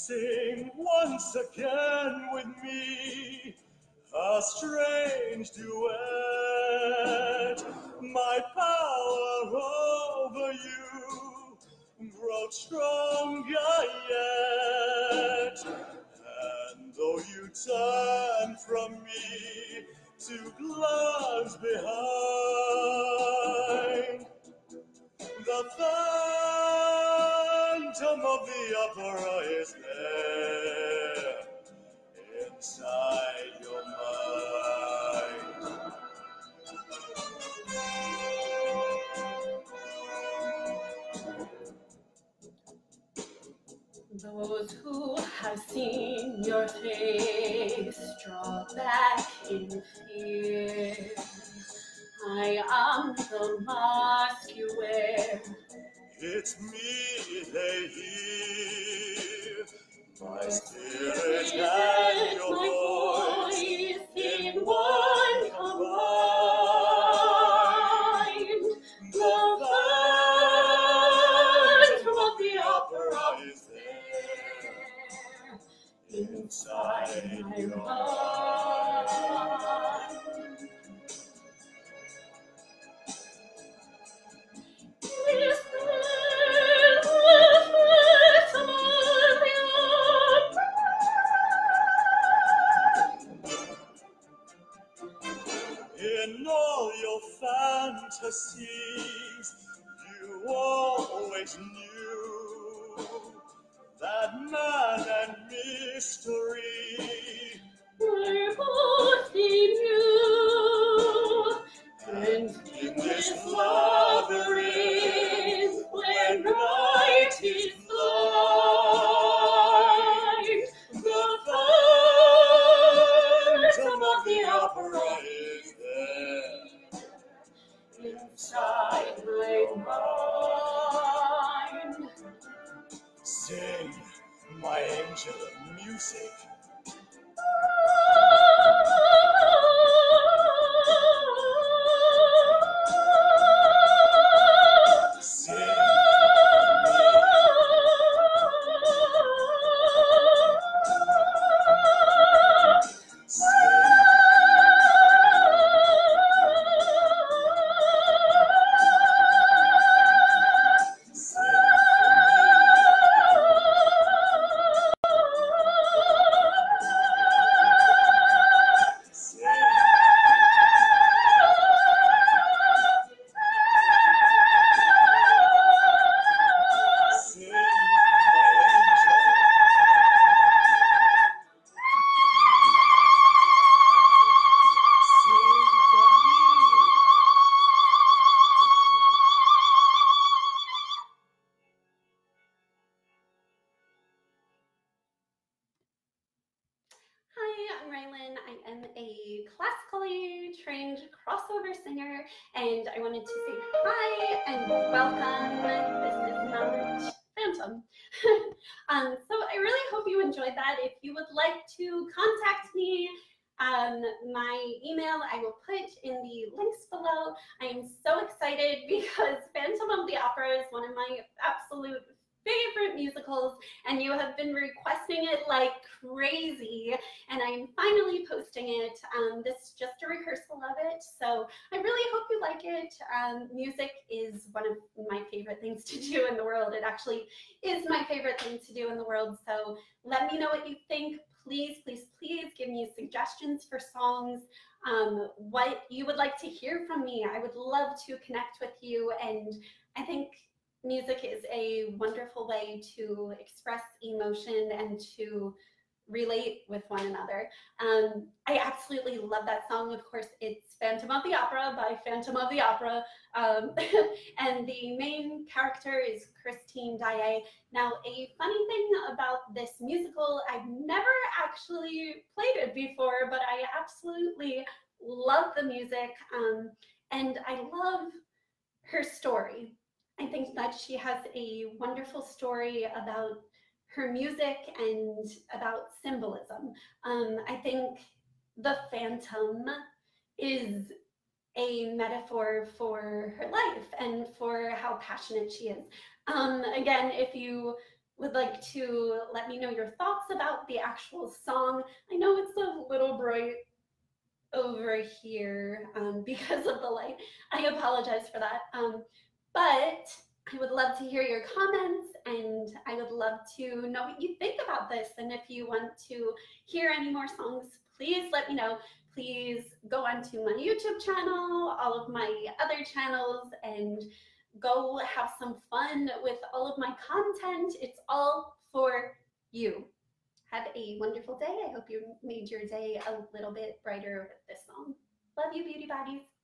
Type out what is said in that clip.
Sing once again with me a strange duet. My power over you grows stronger yet. And though you turn from me to glance behind, the phantom of the opera is there inside your mind. Those who have seen your face draw back in fear. I am the mask you wear. It's me they hear, my spirit and your voice in one combined. The phantom of the opera is there inside your mind. In all your fantasies, you always knew that man and mystery We're both in you, and in this labyrinth, when night is blind, the phantom of the opera is there inside my mind. Sing, my angel of music. And I wanted to say hi and welcome. This is Mount Phantom. So I really hope you enjoyed that. If you would like to contact me, my email I will put in the links below. I am so excited because Phantom of the Opera is one of my absolute favorite musicals, and you have been requesting it like crazy, and I'm finally posting it. This is just a rehearsal of it, so I really hope you like it. Music is one of my favorite things to do in the world. It actually is my favorite thing to do in the world, so let me know what you think. Please, please, please give me suggestions for songs, what you would like to hear from me. I would love to connect with you, and I think music is a wonderful way to express emotion and to relate with one another. I absolutely love that song. Of course, it's Phantom of the Opera by Phantom of the Opera. And the main character is Christine Daae. Now, a funny thing about this musical, I've never actually played it before, but I absolutely love the music. And I love her story. I think that she has a wonderful story about her music and about symbolism. I think the Phantom is a metaphor for her life and for how passionate she is. Again, if you would like to let me know your thoughts about the actual song. I know it's a little bright over here because of the light. I apologize for that. But I would love to hear your comments, and I would love to know what you think about this. And if you want to hear any more songs, please let me know. Please go onto my YouTube channel, all of my other channels, and go have some fun with all of my content. It's all for you. Have a wonderful day. I hope you made your day a little bit brighter with this song. Love you, beauty bodies.